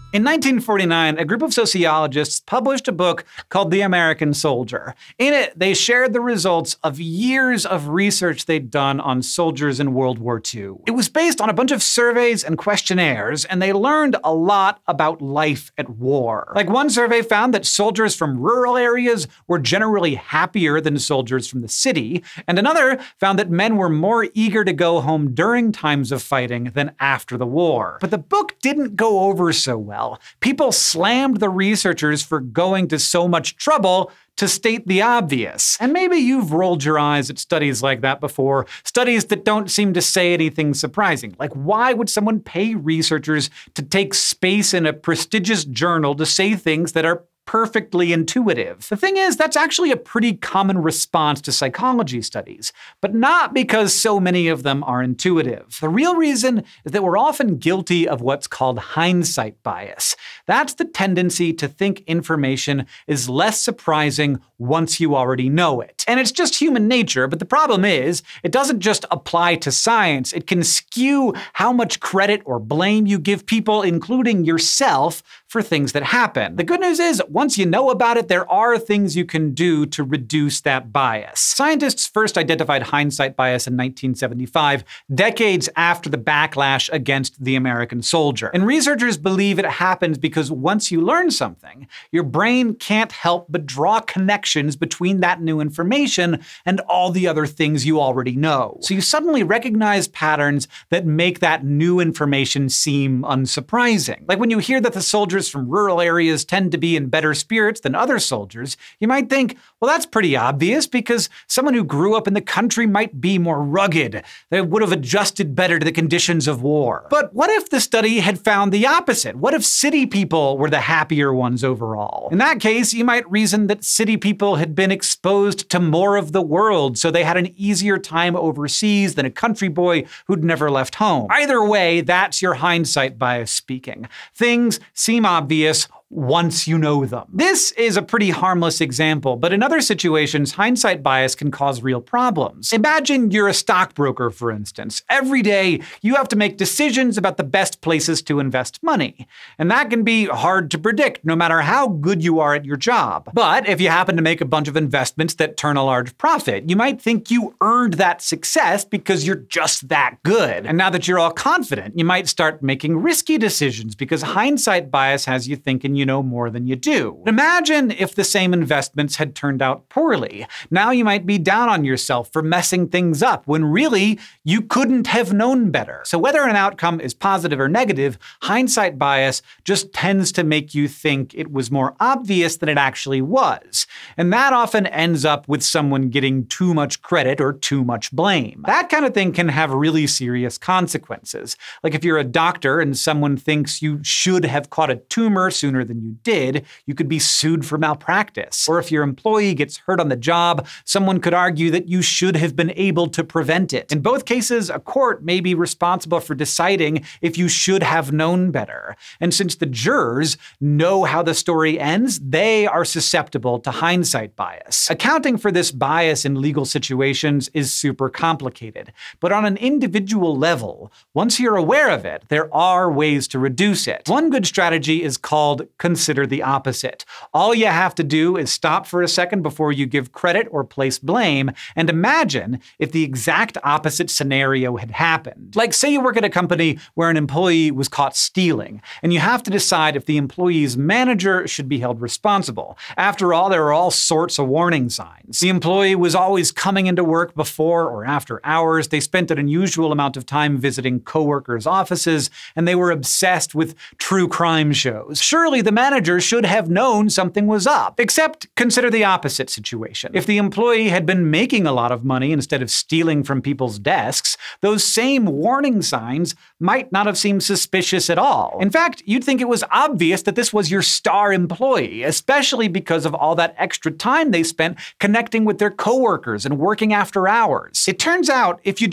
In 1949, a group of sociologists published a book called The American Soldier. In it, they shared the results of years of research they'd done on soldiers in World War II. It was based on a bunch of surveys and questionnaires, and they learned a lot about life at war. Like, one survey found that soldiers from rural areas were generally happier than soldiers from the city, and another found that men were more eager to go home during times of fighting than after the war. But the book didn't go over so well. People slammed the researchers for going to so much trouble to state the obvious. And maybe you've rolled your eyes at studies like that before, studies that don't seem to say anything surprising. Like, why would someone pay researchers to take space in a prestigious journal to say things that are perfectly intuitive? The thing is, that's actually a pretty common response to psychology studies, but not because so many of them are intuitive. The real reason is that we're often guilty of what's called hindsight bias. That's the tendency to think information is less surprising once you already know it. And it's just human nature, but the problem is, it doesn't just apply to science. It can skew how much credit or blame you give people, including yourself, for things that happen. The good news is, once you know about it, there are things you can do to reduce that bias. Scientists first identified hindsight bias in 1975, decades after the backlash against the American soldier. And researchers believe it happens because once you learn something, your brain can't help but draw connections between that new information and all the other things you already know. So you suddenly recognize patterns that make that new information seem unsurprising. Like when you hear that the soldiers from rural areas tend to be in better spirits than other soldiers, you might think, well, that's pretty obvious because someone who grew up in the country might be more rugged. They would have adjusted better to the conditions of war. But what if the study had found the opposite? What if city people were the happier ones overall? In that case, you might reason that city people had been exposed to more of the world, so they had an easier time overseas than a country boy who'd never left home. Either way, that's your hindsight bias speaking. Things seem obvious once you know them. This is a pretty harmless example, but in other situations, hindsight bias can cause real problems. Imagine you're a stockbroker, for instance. Every day, you have to make decisions about the best places to invest money. And that can be hard to predict, no matter how good you are at your job. But if you happen to make a bunch of investments that turn a large profit, you might think you earned that success because you're just that good. And now that you're all confident, you might start making risky decisions because hindsight bias has you thinking you know more than you do. But imagine if the same investments had turned out poorly. Now you might be down on yourself for messing things up when really you couldn't have known better. So whether an outcome is positive or negative, hindsight bias just tends to make you think it was more obvious than it actually was. And that often ends up with someone getting too much credit or too much blame. That kind of thing can have really serious consequences. Like if you're a doctor and someone thinks you should have caught a tumor sooner than you did, you could be sued for malpractice. Or if your employee gets hurt on the job, someone could argue that you should have been able to prevent it. In both cases, a court may be responsible for deciding if you should have known better. And since the jurors know how the story ends, they are susceptible to hindsight bias. Accounting for this bias in legal situations is super complicated. But on an individual level, once you're aware of it, there are ways to reduce it. One good strategy is called consider the opposite. All you have to do is stop for a second before you give credit or place blame, and imagine if the exact opposite scenario had happened. Like, say you work at a company where an employee was caught stealing, and you have to decide if the employee's manager should be held responsible. After all, there are all sorts of warning signs. The employee was always coming into work before or after hours, they spent an unusual amount of time visiting coworkers' offices, and they were obsessed with true crime shows. Surely the manager should have known something was up. Except consider the opposite situation. If the employee had been making a lot of money instead of stealing from people's desks, those same warning signs might not have seemed suspicious at all. In fact, you'd think it was obvious that this was your star employee, especially because of all that extra time they spent connecting with their coworkers and working after hours. It turns out, if you just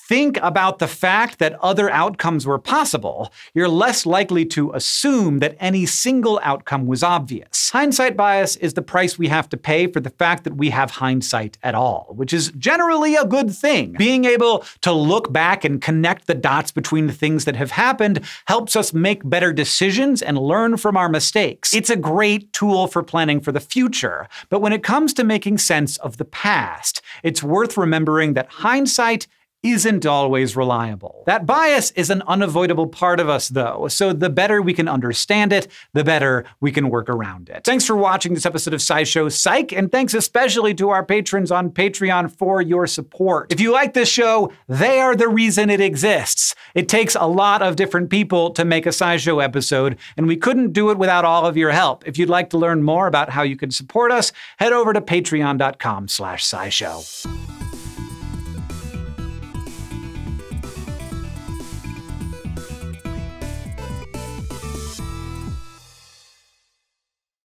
think about the fact that other outcomes were possible, you're less likely to assume that any single outcome was obvious. Hindsight bias is the price we have to pay for the fact that we have hindsight at all, which is generally a good thing. Being able to look back and connect the dots between the things that have happened helps us make better decisions and learn from our mistakes. It's a great tool for planning for the future, but when it comes to making sense of the past, it's worth remembering that hindsight isn't always reliable. That bias is an unavoidable part of us, though, so the better we can understand it, the better we can work around it. Thanks for watching this episode of SciShow Psych, and thanks especially to our patrons on Patreon for your support. If you like this show, they are the reason it exists. It takes a lot of different people to make a SciShow episode, and we couldn't do it without all of your help. If you'd like to learn more about how you can support us, head over to patreon.com/scishow.